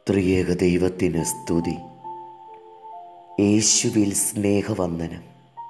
ത്രിയേക ദൈവത്തിന് സ്തുതി. യേശുവിൽ സ്നേഹവന്ദനം.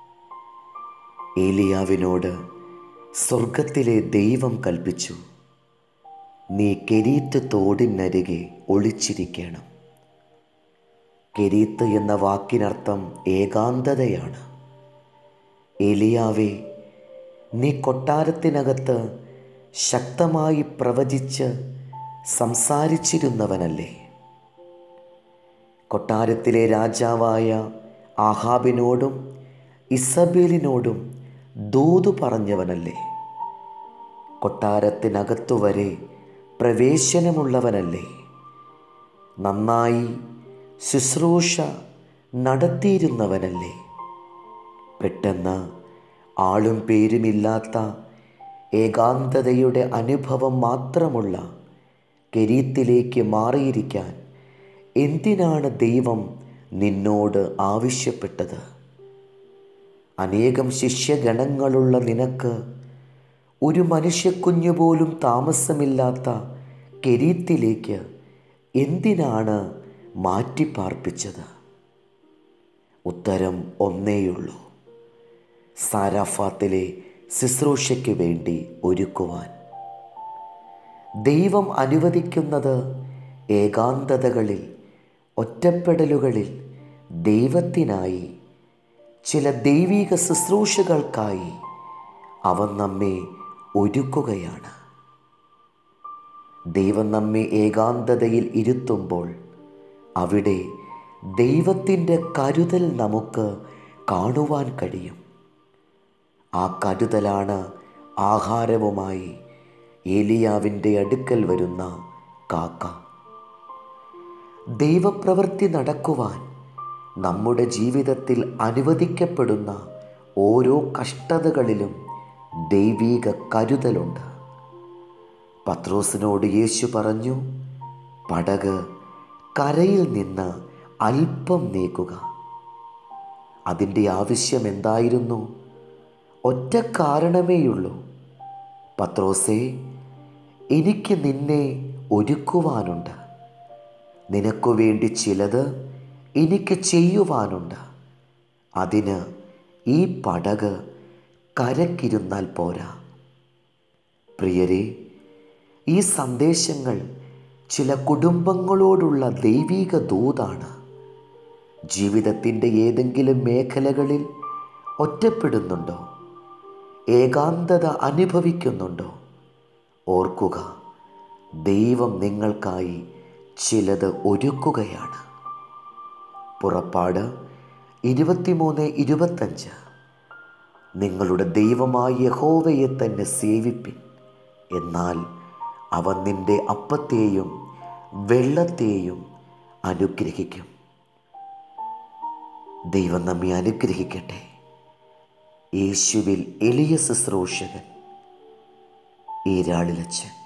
ഏലിയാവിനോട് സ്വർഗത്തിലെ ദൈവം കൽപ്പിച്ചു, നീ കെരീത്ത് തോടിനരികെ ഒളിച്ചിരിക്കണം. കെരീത്ത് എന്ന വാക്കിനർത്ഥം ഏകാന്തതയാണ്. ഏലിയാവേ, നീ കൊട്ടാരത്തിനകത്ത് ശക്തമായി പ്രവചിച്ച് സംസാരിച്ചിരുന്നവനല്ലേ? കൊട്ടാരത്തിലെ രാജാവായ ആഹാബിനോടും ഇസബേലിനോടും ദൂത് പറഞ്ഞവനല്ലേ? കൊട്ടാരത്തിനകത്തുവരെ പ്രവേശനമുള്ളവനല്ലേ? നന്നായി ശുശ്രൂഷ നടത്തിയിരുന്നവനല്ലേ? പെട്ടെന്ന് ആളും പേരുമില്ലാത്ത ഏകാന്തതയുടെ അനുഭവം മാത്രമുള്ള കെരീത്തിലേക്ക് മാറിയിരിക്കാൻ എന്തിനാണ് ദൈവം നിന്നോട് ആവശ്യപ്പെട്ടത്? അനേകം ശിഷ്യഗണങ്ങളുള്ള നിനക്ക് ഒരു മനുഷ്യക്കുഞ്ഞു പോലും താമസമില്ലാത്ത കെരീത്തിലേക്ക് എന്തിനാണ് മാറ്റിപ്പാർപ്പിച്ചത്? ഉത്തരം ഒന്നേയുള്ളൂ: സാരാഫാത്തിലെ ശുശ്രൂഷയ്ക്ക് വേണ്ടി ഒരുക്കുവാൻ. ദൈവം അനുവദിക്കുന്നത് ഏകാന്തതകളിൽ, ഒറ്റപ്പെടലുകളിൽ ദൈവത്തിനായി, ചില ദൈവിക ശുശ്രൂഷകൾക്കായി അവൻ നമ്മെ ഒരുക്കുകയാണ്. ദൈവം നമ്മെ ഏകാന്തതയിൽ ഇരുത്തുമ്പോൾ അവിടെ ദൈവത്തിൻ്റെ കരുതൽ നമുക്ക് കാണുവാൻ കഴിയും. ആ കരുതലാണ് ആഹാരവുമായി ഏലിയാവിൻ്റെ അടുക്കൽ വരുന്ന കാക്ക. ദൈവപ്രവൃത്തി നടക്കുവാൻ നമ്മുടെ ജീവിതത്തിൽ അനുവദിക്കപ്പെടുന്ന ഓരോ കഷ്ടതകളിലും ദൈവിക കരുതലുണ്ട്. പത്രോസിനോട് യേശു പറഞ്ഞു, പടക് കരയിൽ നിന്ന് അല്പം നീക്കുക. അതിൻ്റെ ആവശ്യം എന്തായിരുന്നു? ഒറ്റ കാരണമേയുള്ളൂ: പത്രോസേ, എനിക്ക് നിന്നെ ഒരുക്കുവാനുണ്ട്. നിനക്കു വേണ്ടി ചിലത് എനിക്ക് ചെയ്യുവാനുണ്ട്. അതിന് ഈ പടക് കരക്കിരുന്നാൽ പോരാ. പ്രിയരെ, ഈ സന്ദേശങ്ങൾ ചില കുടുംബങ്ങളോടുള്ള ദൈവിക ദൂതാണ്. ജീവിതത്തിൻ്റെ ഏതെങ്കിലും മേഖലകളിൽ ഒറ്റപ്പെടുന്നുണ്ടോ? ഏകാന്തത അനുഭവിക്കുന്നുണ്ടോ? ഓർക്കുക, ദൈവം നിങ്ങൾക്കായി ചിലത് ഒരുക്കുകയാണ്. പുറപ്പാട് 23:25 നിങ്ങളുടെ ദൈവമായ യഹോവയെ തന്നെ സേവിപ്പിൻ, എന്നാൽ അവൻ നിന്റെ അപ്പത്തെയും വെള്ളത്തെയും അനുഗ്രഹിക്കും. ദൈവം നമ്മെ അനുഗ്രഹിക്കട്ടെ. യേശുവിൽ എളിയ ശുശ്രൂഷകൻ, ഈരാളിലച്ചൻ.